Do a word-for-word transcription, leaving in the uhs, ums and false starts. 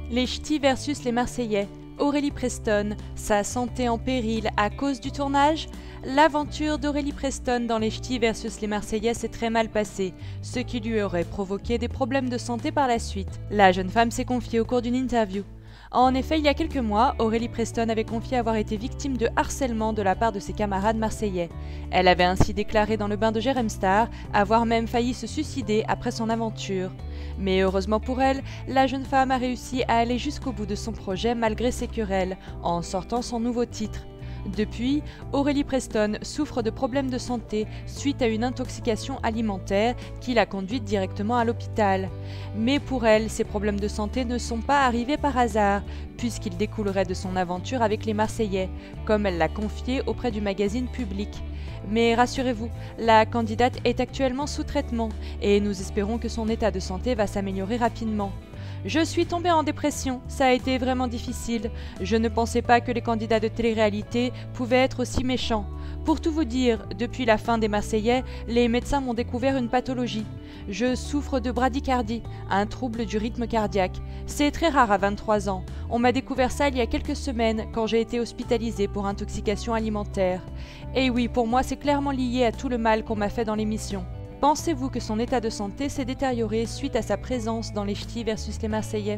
Les Ch'tis versus les Marseillais. Aurélie Preston, sa santé en péril à cause du tournage? L'aventure d'Aurélie Preston dans Les Ch'tis versus les Marseillais s'est très mal passée, ce qui lui aurait provoqué des problèmes de santé par la suite. La jeune femme s'est confiée au cours d'une interview. En effet, il y a quelques mois, Aurélie Preston avait confié avoir été victime de harcèlement de la part de ses camarades marseillais. Elle avait ainsi déclaré dans le bain de Jérém Star avoir même failli se suicider après son aventure. Mais heureusement pour elle, la jeune femme a réussi à aller jusqu'au bout de son projet malgré ses querelles, en sortant son nouveau titre. Depuis, Aurélie Preston souffre de problèmes de santé suite à une intoxication alimentaire qui l'a conduite directement à l'hôpital. Mais pour elle, ces problèmes de santé ne sont pas arrivés par hasard, puisqu'ils découleraient de son aventure avec les Marseillais, comme elle l'a confié auprès du magazine Public. Mais rassurez-vous, la candidate est actuellement sous traitement et nous espérons que son état de santé va s'améliorer rapidement. Je suis tombée en dépression, ça a été vraiment difficile. Je ne pensais pas que les candidats de télé-réalité pouvaient être aussi méchants. Pour tout vous dire, depuis la fin des Marseillais, les médecins m'ont découvert une pathologie. Je souffre de bradycardie, un trouble du rythme cardiaque. C'est très rare à vingt-trois ans. On m'a découvert ça il y a quelques semaines quand j'ai été hospitalisée pour intoxication alimentaire. Et oui, pour moi, c'est clairement lié à tout le mal qu'on m'a fait dans l'émission. Pensez-vous que son état de santé s'est détérioré suite à sa présence dans Les Ch'tis versus les Marseillais ?